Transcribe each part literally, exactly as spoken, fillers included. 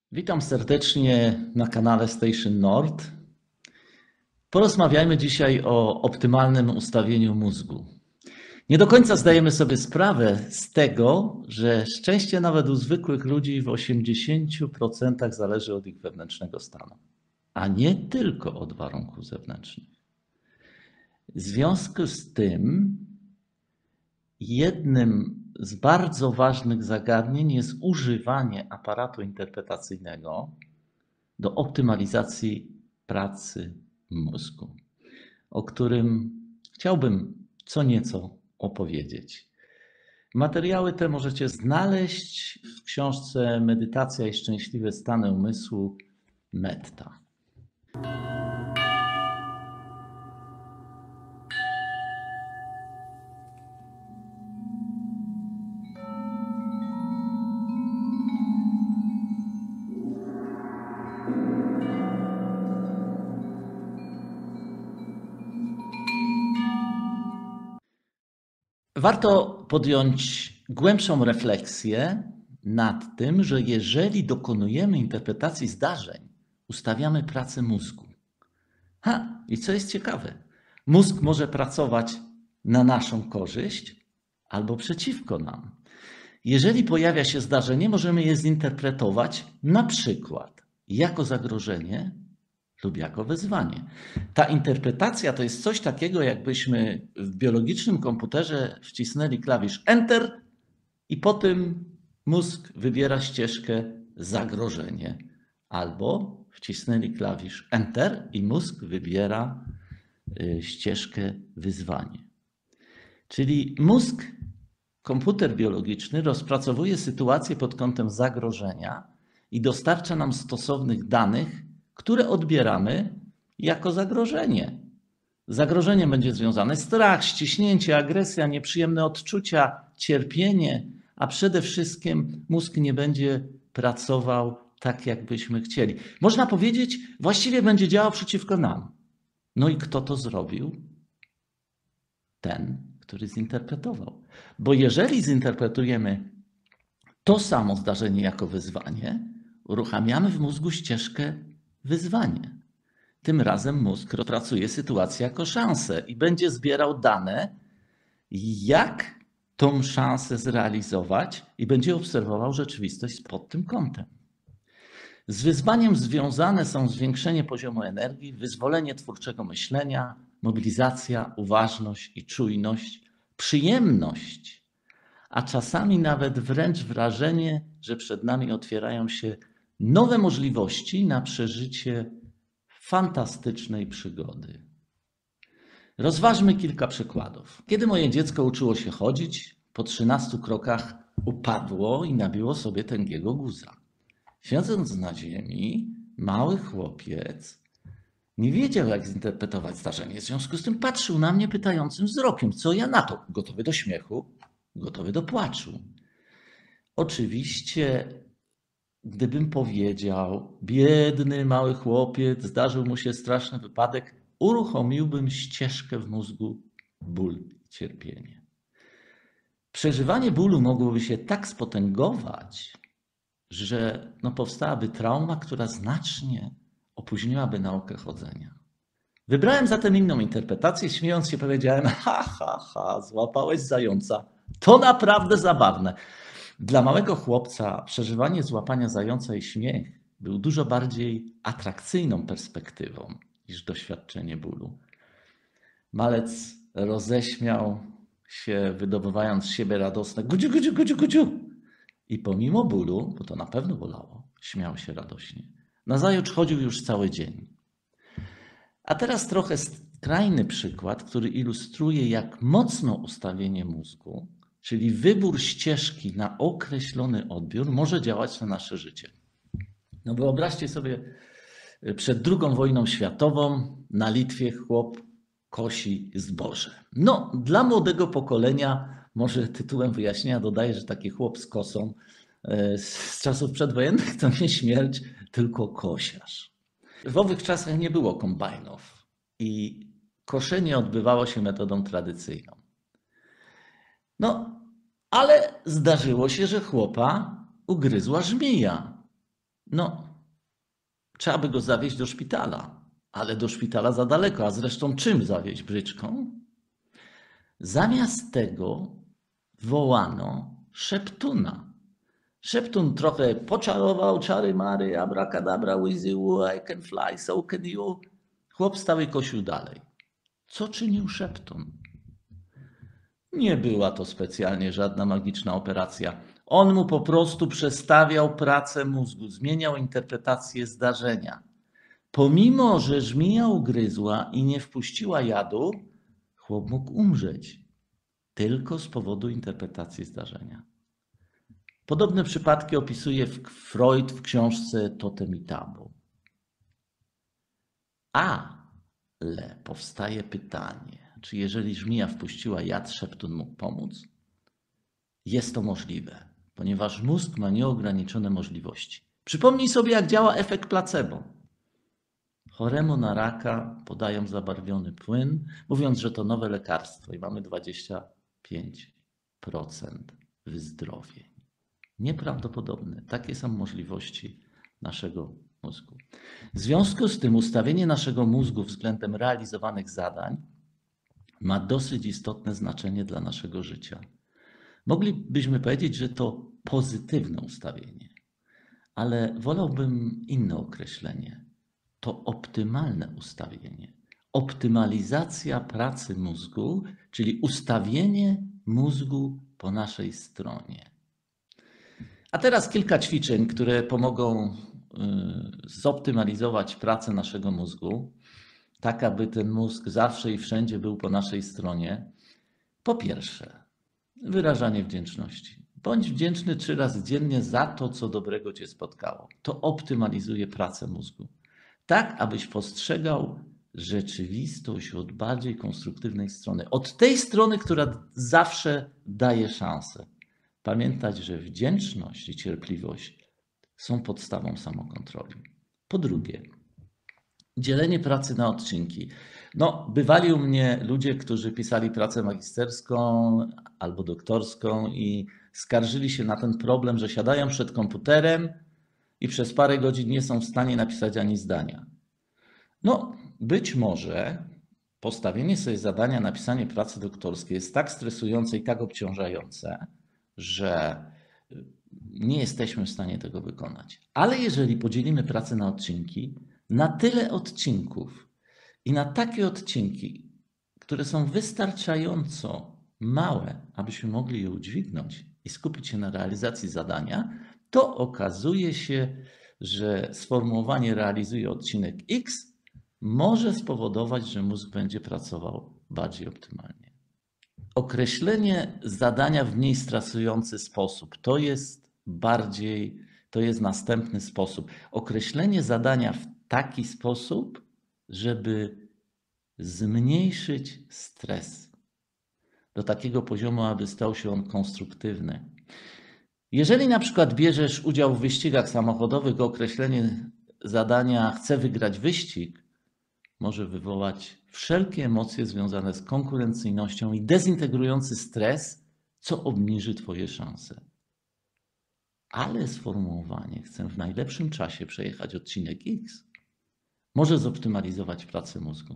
Witam serdecznie na kanale Station Nord. Porozmawiajmy dzisiaj o optymalnym ustawieniu mózgu. Nie do końca zdajemy sobie sprawę z tego, że szczęście nawet u zwykłych ludzi w osiemdziesięciu procentach zależy od ich wewnętrznego stanu, a nie tylko od warunków zewnętrznych. W związku z tym jednym z bardzo ważnych zagadnień jest używanie aparatu interpretacyjnego do optymalizacji pracy mózgu, o którym chciałbym co nieco opowiedzieć. Materiały te możecie znaleźć w książce Medytacja i szczęśliwe stany umysłu Metta. Warto podjąć głębszą refleksję nad tym, że jeżeli dokonujemy interpretacji zdarzeń, ustawiamy pracę mózgu. Ha, i co jest ciekawe, mózg może pracować na naszą korzyść albo przeciwko nam. Jeżeli pojawia się zdarzenie, możemy je zinterpretować na przykład jako zagrożenie lub jako wyzwanie. Ta interpretacja to jest coś takiego, jakbyśmy w biologicznym komputerze wcisnęli klawisz Enter i po tym mózg wybiera ścieżkę zagrożenie. Albo wcisnęli klawisz Enter i mózg wybiera ścieżkę wyzwanie. Czyli mózg, komputer biologiczny rozpracowuje sytuację pod kątem zagrożenia i dostarcza nam stosownych danych, które odbieramy jako zagrożenie. Zagrożeniem będzie związane strach, ściśnięcie, agresja, nieprzyjemne odczucia, cierpienie, a przede wszystkim mózg nie będzie pracował tak, jakbyśmy chcieli. Można powiedzieć, właściwie będzie działał przeciwko nam. No i kto to zrobił? Ten, który zinterpretował. Bo jeżeli zinterpretujemy to samo zdarzenie jako wyzwanie, uruchamiamy w mózgu ścieżkę wyzwanie. Tym razem mózg rozpracuje sytuację jako szansę i będzie zbierał dane, jak tą szansę zrealizować i będzie obserwował rzeczywistość pod tym kątem. Z wyzwaniem związane są zwiększenie poziomu energii, wyzwolenie twórczego myślenia, mobilizacja, uważność i czujność, przyjemność, a czasami nawet wręcz wrażenie, że przed nami otwierają się nowe możliwości na przeżycie fantastycznej przygody. Rozważmy kilka przykładów. Kiedy moje dziecko uczyło się chodzić, po trzynastu krokach upadło i nabiło sobie tęgiego guza. Siedząc na ziemi, mały chłopiec nie wiedział, jak zinterpretować zdarzenie. W związku z tym patrzył na mnie pytającym wzrokiem, co ja na to? Gotowy do śmiechu, gotowy do płaczu. Oczywiście, gdybym powiedział, biedny mały chłopiec, zdarzył mu się straszny wypadek, uruchomiłbym ścieżkę w mózgu ból i cierpienie. Przeżywanie bólu mogłoby się tak spotęgować, że no powstałaby trauma, która znacznie opóźniłaby naukę chodzenia. Wybrałem zatem inną interpretację, śmiejąc się powiedziałem, ha, ha, ha, złapałeś zająca. To naprawdę zabawne. Dla małego chłopca przeżywanie złapania zająca i śmiech był dużo bardziej atrakcyjną perspektywą niż doświadczenie bólu. Malec roześmiał się, wydobywając z siebie radosne gudziu, gudziu, gudziu, gudziu. I pomimo bólu, bo to na pewno bolało, śmiał się radośnie. Nazajutrz chodził już cały dzień. A teraz trochę skrajny przykład, który ilustruje, jak mocno ustawienie mózgu, czyli wybór ścieżki na określony odbiór, może działać na nasze życie. No wyobraźcie sobie, przed drugą wojną światową na Litwie chłop kosi zboże. No, dla młodego pokolenia, może tytułem wyjaśnienia dodaję, że taki chłop z kosą z czasów przedwojennych to nie śmierć, tylko kosiarz. W owych czasach nie było kombajnów i koszenie odbywało się metodą tradycyjną. No, ale zdarzyło się, że chłopa ugryzła żmija. No, trzeba by go zawieźć do szpitala, ale do szpitala za daleko, a zresztą czym zawieźć? Bryczką? Zamiast tego wołano szeptuna. Szeptun trochę poczarował, czary mary, abracadabra, with you, I can fly, so can you. Chłop stał i kosił dalej. Co czynił szeptun? Nie była to specjalnie żadna magiczna operacja. On mu po prostu przestawiał pracę mózgu, zmieniał interpretację zdarzenia. Pomimo że żmija ugryzła i nie wpuściła jadu, chłop mógł umrzeć tylko z powodu interpretacji zdarzenia. Podobne przypadki opisuje Freud w książce Totem i Tabu. Ale powstaje pytanie, czy jeżeli żmija wpuściła jad, szeptun mógł pomóc? Jest to możliwe, ponieważ mózg ma nieograniczone możliwości. Przypomnij sobie, jak działa efekt placebo. Choremu na raka podają zabarwiony płyn, mówiąc, że to nowe lekarstwo i mamy dwadzieścia pięć procent wyzdrowień. Nieprawdopodobne. Takie są możliwości naszego mózgu. W związku z tym ustawienie naszego mózgu względem realizowanych zadań ma dosyć istotne znaczenie dla naszego życia. Moglibyśmy powiedzieć, że to pozytywne ustawienie, ale wolałbym inne określenie. To optymalne ustawienie. Optymalizacja pracy mózgu, czyli ustawienie mózgu po naszej stronie. A teraz kilka ćwiczeń, które pomogą zoptymalizować pracę naszego mózgu, tak aby ten mózg zawsze i wszędzie był po naszej stronie. Po pierwsze, wyrażanie wdzięczności. Bądź wdzięczny trzy razy dziennie za to, co dobrego cię spotkało. To optymalizuje pracę mózgu. Tak, abyś postrzegał rzeczywistość od bardziej konstruktywnej strony. Od tej strony, która zawsze daje szansę. Pamiętać, że wdzięczność i cierpliwość są podstawą samokontroli. Po drugie, dzielenie pracy na odcinki. No, bywali u mnie ludzie, którzy pisali pracę magisterską albo doktorską i skarżyli się na ten problem, że siadają przed komputerem i przez parę godzin nie są w stanie napisać ani zdania. No, być może postawienie sobie zadania napisanie pracy doktorskiej jest tak stresujące i tak obciążające, że nie jesteśmy w stanie tego wykonać. Ale jeżeli podzielimy pracę na odcinki, na tyle odcinków i na takie odcinki, które są wystarczająco małe, abyśmy mogli je udźwignąć i skupić się na realizacji zadania, to okazuje się, że sformułowanie realizuje odcinek X może spowodować, że mózg będzie pracował bardziej optymalnie. Określenie zadania w mniej stresujący sposób to jest bardziej, to jest następny sposób. Określenie zadania w taki sposób, żeby zmniejszyć stres do takiego poziomu, aby stał się on konstruktywny. Jeżeli na przykład bierzesz udział w wyścigach samochodowych, określenie zadania chcę wygrać wyścig może wywołać wszelkie emocje związane z konkurencyjnością i dezintegrujący stres, co obniży twoje szanse. Ale sformułowanie chcę w najlepszym czasie przejechać odcinek X może zoptymalizować pracę mózgu.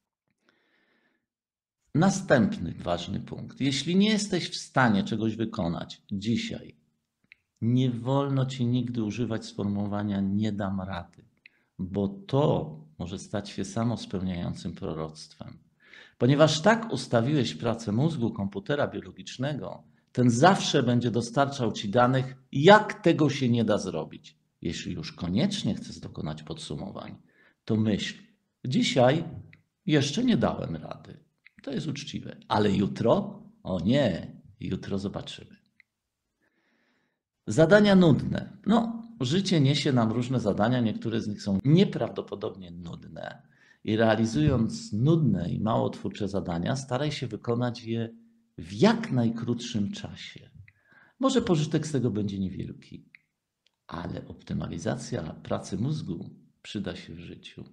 Następny ważny punkt. Jeśli nie jesteś w stanie czegoś wykonać dzisiaj, nie wolno ci nigdy używać sformułowania nie dam rady, bo to może stać się samospełniającym proroctwem. Ponieważ tak ustawiłeś pracę mózgu komputera biologicznego, ten zawsze będzie dostarczał ci danych, jak tego się nie da zrobić. Jeśli już koniecznie chcesz dokonać podsumowań, to myśl, dzisiaj jeszcze nie dałem rady. To jest uczciwe. Ale jutro? O nie, jutro zobaczymy. Zadania nudne. No, życie niesie nam różne zadania, niektóre z nich są nieprawdopodobnie nudne. I realizując nudne i mało twórcze zadania, staraj się wykonać je w jak najkrótszym czasie. Może pożytek z tego będzie niewielki, ale optymalizacja pracy mózgu przyda się w życiu.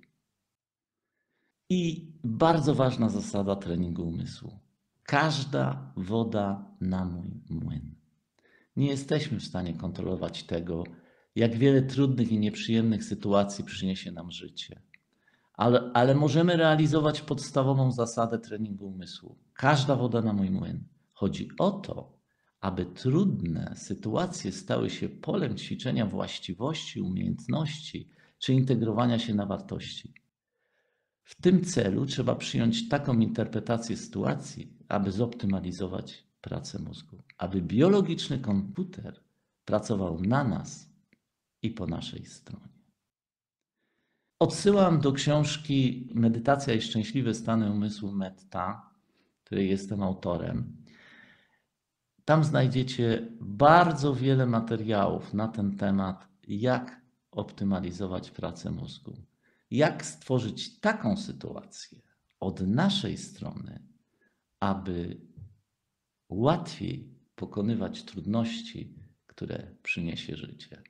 I bardzo ważna zasada treningu umysłu. Każda woda na mój młyn. Nie jesteśmy w stanie kontrolować tego, jak wiele trudnych i nieprzyjemnych sytuacji przyniesie nam życie. Ale, ale możemy realizować podstawową zasadę treningu umysłu. Każda woda na mój młyn. Chodzi o to, aby trudne sytuacje stały się polem ćwiczenia właściwości, umiejętności czy integrowania się na wartości. W tym celu trzeba przyjąć taką interpretację sytuacji, aby zoptymalizować pracę mózgu, aby biologiczny komputer pracował na nas i po naszej stronie. Odsyłam do książki Medytacja i szczęśliwe stany umysłu Metta, której jestem autorem. Tam znajdziecie bardzo wiele materiałów na ten temat, jak optymalizować pracę mózgu, jak stworzyć taką sytuację od naszej strony, aby łatwiej pokonywać trudności, które przyniesie życie.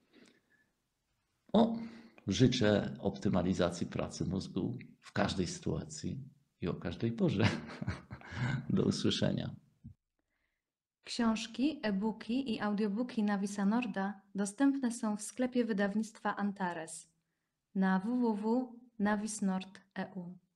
O, życzę optymalizacji pracy mózgu w każdej sytuacji i o każdej porze. Do usłyszenia. Książki, e-booki i audiobooki Navisa Norda dostępne są w sklepie wydawnictwa Antares na w w w kropka navis nord kropka e u.